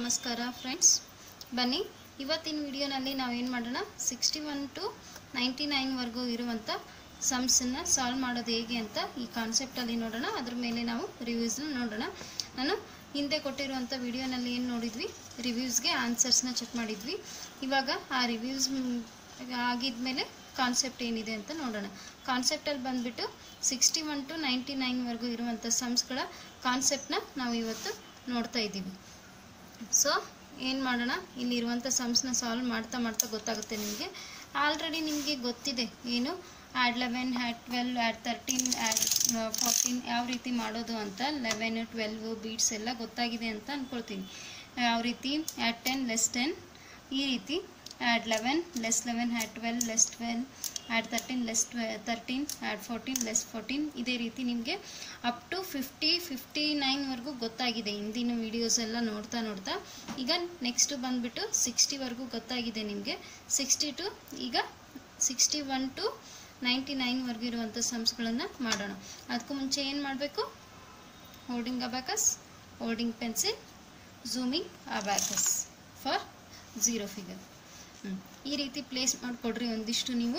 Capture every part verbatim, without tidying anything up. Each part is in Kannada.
ನಮಸ್ಕಾರ ಫ್ರೆಂಡ್ಸ್, ಬನ್ನಿ ಇವತ್ತಿನ ವಿಡಿಯೋನಲ್ಲಿ ನಾವೇನು ಮಾಡೋಣ, sixty one to ninety nine ವರೆಗೂ ಇರುವಂಥ ಸಮ್ಸನ್ನು ಸಾಲ್ವ್ ಮಾಡೋದು ಹೇಗೆ ಅಂತ ಈ ಕಾನ್ಸೆಪ್ಟಲ್ಲಿ ನೋಡೋಣ. ಅದ್ರ ಮೇಲೆ ನಾವು ರಿವ್ಯೂಸ್ನ ನೋಡೋಣ. ನಾನು ಹಿಂದೆ ಕೊಟ್ಟಿರುವಂಥ ವಿಡಿಯೋನಲ್ಲಿ ಏನು ನೋಡಿದ್ವಿ, ರಿವ್ಯೂಸ್ಗೆ ಆನ್ಸರ್ಸ್ನ ಚೆಕ್ ಮಾಡಿದ್ವಿ. ಇವಾಗ ಆ ರಿವ್ಯೂಸ್ ಆಗಿದ್ಮೇಲೆ ಕಾನ್ಸೆಪ್ಟ್ ಏನಿದೆ ಅಂತ ನೋಡೋಣ. ಕಾನ್ಸೆಪ್ಟಲ್ಲಿ ಬಂದುಬಿಟ್ಟು ಸಿಕ್ಸ್ಟಿ ಒನ್ ಟು ನೈಂಟಿ ನೈನ್ವರೆಗೂ ಇರುವಂಥ ಸಮ್ಸ್ಗಳ ಕಾನ್ಸೆಪ್ಟನ್ನ ನಾವು ಇವತ್ತು ನೋಡ್ತಾ ಇದ್ದೀವಿ. ಸೊ ಏನು ಮಾಡೋಣ, ಇಲ್ಲಿರುವಂಥ ಸಮ್ಸ್ನ ಸಾಲ್ವ್ ಮಾಡ್ತಾ ಮಾಡ್ತಾ ಗೊತ್ತಾಗುತ್ತೆ ನಿಮಗೆ. ಆಲ್ರೆಡಿ ನಿಮಗೆ ಗೊತ್ತಿದೆ ಏನು add eleven, add twelve, add thirteen, add fourteen ಯಾವ ರೀತಿ ಮಾಡೋದು ಅಂತ. ಲೆವೆನ್, ಟ್ವೆಲ್ವ್ ಬೀಟ್ಸ್ ಎಲ್ಲ ಗೊತ್ತಾಗಿದೆ ಅಂತ ಅಂದ್ಕೊಳ್ತೀನಿ. ಯಾವ ರೀತಿ ಆ್ಯಡ್ ಟೆನ್, ಲೆಸ್ ಟೆನ್, ಈ ರೀತಿ add eleven, less eleven, add twelve, less twelve, add thirteen, less ಟ್ವೆ thirteen, add fourteen, less fourteen, ಇದೇ ರೀತಿ ನಿಮಗೆ ಅಪ್ ಟು ಫಿಫ್ಟಿ ಫಿಫ್ಟಿ ನೈನ್ವರೆಗೂ ಗೊತ್ತಾಗಿದೆ ಹಿಂದಿನ ವೀಡಿಯೋಸ್ ಎಲ್ಲ ನೋಡ್ತಾ ನೋಡ್ತಾ. ಈಗ ನೆಕ್ಸ್ಟು ಬಂದುಬಿಟ್ಟು ಸಿಕ್ಸ್ಟಿವರೆಗೂ ಗೊತ್ತಾಗಿದೆ ನಿಮಗೆ. ಸಿಕ್ಸ್ಟಿ ಟು ಈಗ ಸಿಕ್ಸ್ಟಿ ಒನ್ ಟು ನೈಂಟಿ ನೈನ್ವರೆಗೂ ಇರುವಂಥ ಸಮ್ಸ್ಗಳನ್ನು ಮಾಡೋಣ. ಅದಕ್ಕೂ ಮುಂಚೆ ಏನು ಮಾಡಬೇಕು, holding abacus, holding pencil, zooming abacus for zero figure. ಹ್ಞೂ ಈ ರೀತಿ ಪ್ಲೇಸ್ ಮಾಡಿಕೊಡ್ರಿ ಒಂದಿಷ್ಟು ನೀವು.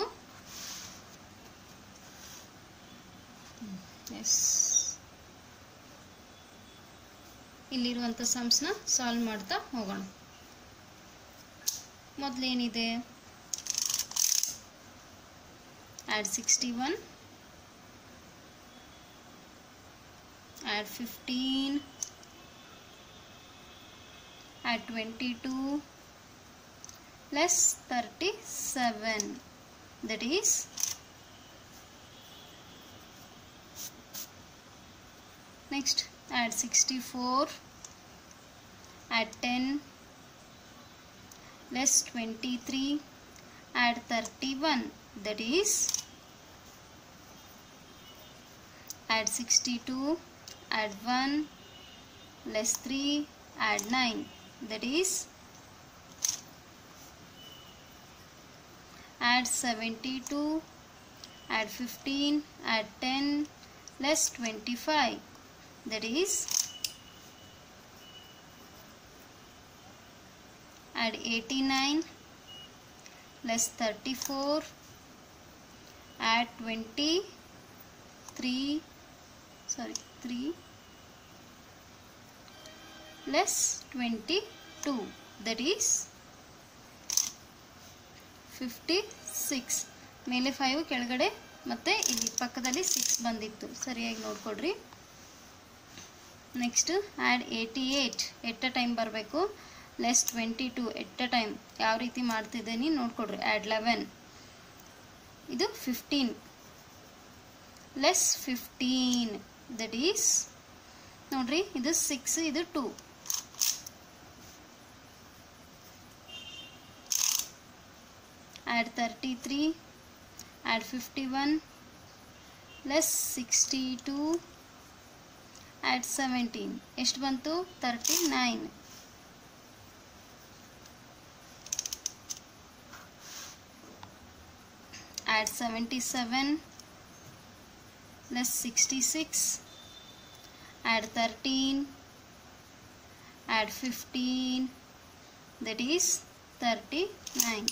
ಎಸ್, ಇಲ್ಲಿರುವಂಥ ಸಮ್ಸ್ನ ಸಾಲ್ವ್ ಮಾಡ್ತಾ ಹೋಗೋಣ. ಮೊದಲೇನಿದೆ, add sixty-one, add fifteen, add twenty-two, less thirty-seven, that is next add sixty-four, add ten, less twenty-three, add thirty-one, that is add sixty-two, add one, less three, add nine, that is add seventy-two, add fifteen, add ten, less twenty-five, that is add eighty-nine, less thirty-four, add twenty-three, sorry three, less twenty-two, that is fifty-six. ಮೇಲೆ ಫೈವ್ ಕೆಳಗಡೆ ಮತ್ತೆ ಇಲ್ಲಿ ಪಕ್ಕದಲ್ಲಿ ಸಿಕ್ಸ್ ಬಂದಿತ್ತು, ಸರಿಯಾಗಿ ನೋಡ್ಕೊಡ್ರಿ. Next add eighty eight, at a time ಬರಬೇಕು. Less twenty two, at a time ಯಾವ ರೀತಿ ಮಾಡ್ತಿದ್ದೀನಿ ನೋಡ್ಕೊಡ್ರಿ. ಆ್ಯಡ್ ಲೆವೆನ್, ಇದು fifteen, less fifteen, that is ನೋಡ್ರಿ ಇದು ಸಿಕ್ಸ್, ಇದು two. Add thirty three, add fifty one, less sixty two, add seventeen, ಎಷ್ಟು ಬಂತು thirty nine. add seventy-seven, less sixty-six, add thirteen, add fifteen, that is thirty-nine,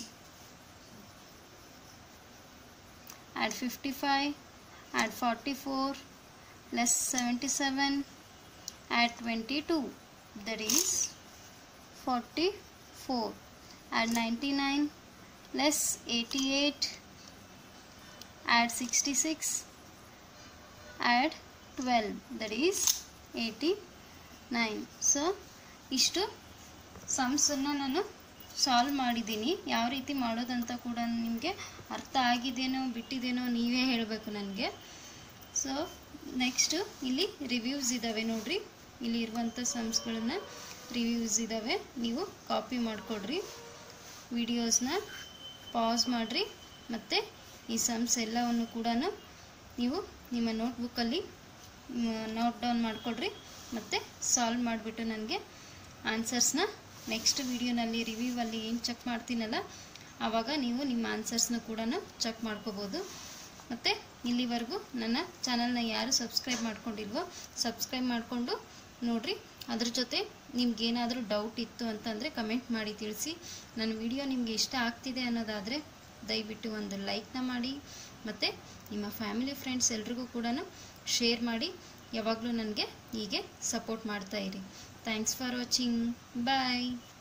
add fifty-five, add forty-four, less seventy-seven, add twenty-two, that is forty-four, add ninety-nine, less eighty-eight, add sixty-six, add twelve, that is eighty-nine. So ಇಷ್ಟು ಸಮ್ಸನ್ನು ನಾನು ಸಾಲ್ವ್ ಮಾಡಿದ್ದೀನಿ. ಯಾವ ರೀತಿ ಮಾಡೋದಂತ ಕೂಡ ನಿಮಗೆ ಅರ್ಥ ಆಗಿದೆನೋ ಬಿಟ್ಟಿದೇನೋ ನೀವೇ ಹೇಳಬೇಕು ನನಗೆ. ಸೊ ನೆಕ್ಸ್ಟು ಇಲ್ಲಿ ರಿವ್ಯೂಸ್ ಇದ್ದಾವೆ ನೋಡ್ರಿ. ಇಲ್ಲಿ ಇರುವಂಥ ಸಮ್ಸ್ಗಳನ್ನು ರಿವ್ಯೂಸ್ ಇದ್ದಾವೆ, ನೀವು ಕಾಪಿ ಮಾಡಿಕೊಡ್ರಿ. ವಿಡಿಯೋಸ್ನ ಪಾಸ್ ಮಾಡಿರಿ ಮತ್ತು ಈ ಸಮ್ಸ್ ಎಲ್ಲವನ್ನು ಕೂಡ ನೀವು ನಿಮ್ಮ ನೋಟ್ಬುಕ್ಕಲ್ಲಿ ನೋಟ್ ಡೌನ್ ಮಾಡಿಕೊಡ್ರಿ ಮತ್ತು ಸಾಲ್ವ್ ಮಾಡಿಬಿಟ್ಟು ನನಗೆ ಆನ್ಸರ್ಸ್ನ ನೆಕ್ಸ್ಟ್ ವಿಡಿಯೋನಲ್ಲಿ ರಿವ್ಯೂವಲ್ಲಿ ಏನು ಚೆಕ್ ಮಾಡ್ತೀನಲ್ಲ ಆವಾಗ ನೀವು ನಿಮ್ಮ ಆನ್ಸರ್ಸ್ನ ಕೂಡ ಚೆಕ್ ಮಾಡ್ಕೋಬೋದು. ಮತ್ತು ಇಲ್ಲಿವರೆಗೂ ನನ್ನ ಚಾನಲ್ನ ಯಾರು ಸಬ್ಸ್ಕ್ರೈಬ್ ಮಾಡ್ಕೊಂಡಿಲ್ವೋ ಸಬ್ಸ್ಕ್ರೈಬ್ ಮಾಡಿಕೊಂಡು ನೋಡಿರಿ. ಅದ್ರ ಜೊತೆ ನಿಮ್ಗೇನಾದರೂ ಡೌಟ್ ಇತ್ತು ಅಂತಂದರೆ ಕಮೆಂಟ್ ಮಾಡಿ ತಿಳಿಸಿ. ನನ್ನ ವಿಡಿಯೋ ನಿಮಗೆ ಇಷ್ಟ ಆಗ್ತಿದೆ ಅನ್ನೋದಾದರೆ ದಯವಿಟ್ಟು ಒಂದು ಲೈಕ್ನ ಮಾಡಿ, ಮತ್ತು ನಿಮ್ಮ ಫ್ಯಾಮಿಲಿ ಫ್ರೆಂಡ್ಸ್ ಎಲ್ರಿಗೂ ಕೂಡ ಶೇರ್ ಮಾಡಿ. ಯಾವಾಗಲೂ ನನಗೆ ಹೀಗೆ ಸಪೋರ್ಟ್ ಮಾಡ್ತಾ ಇರಿ. Thanks for watching. ಬಾಯ್.